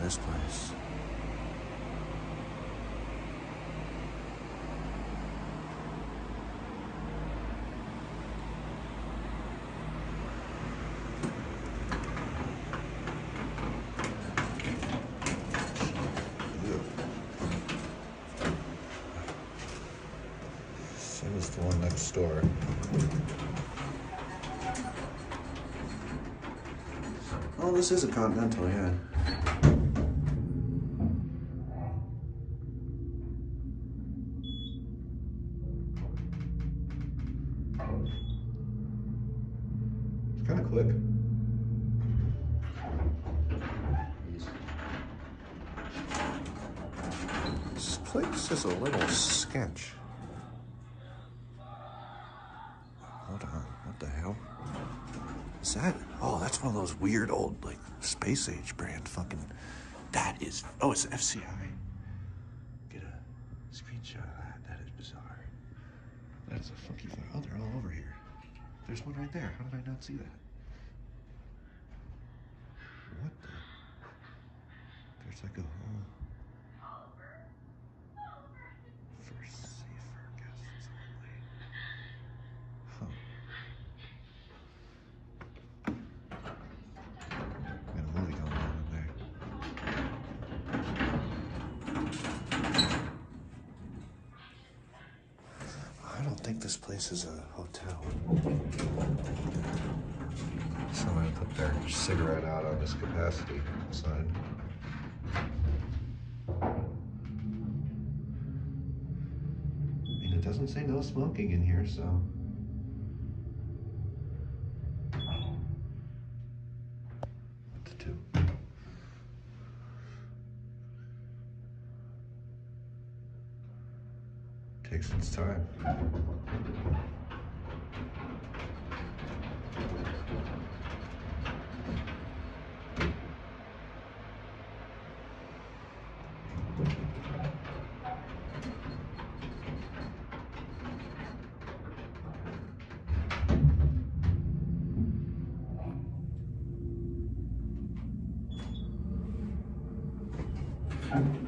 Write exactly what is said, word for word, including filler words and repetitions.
this place. Same as the one next door. Oh, this is a Continental, yeah. It's kind of quick. This place is a little sketch. Hold on, what the hell? Is that? Oh, that's one of those weird old, like, space age brand fucking. That is. Oh, it's F C I. Get a screenshot of that. That is bizarre. That's a funky fire. Oh, they're all over here. There's one right there. How did I not see that? What the? There's like a whole. For safer guests only. Huh. Got a movie going on in there. I don't think this place is a hotel. Someone put their cigarette out on this capacity sign. I mean, it doesn't say no smoking in here, so. What to do? Takes its time. Thank you.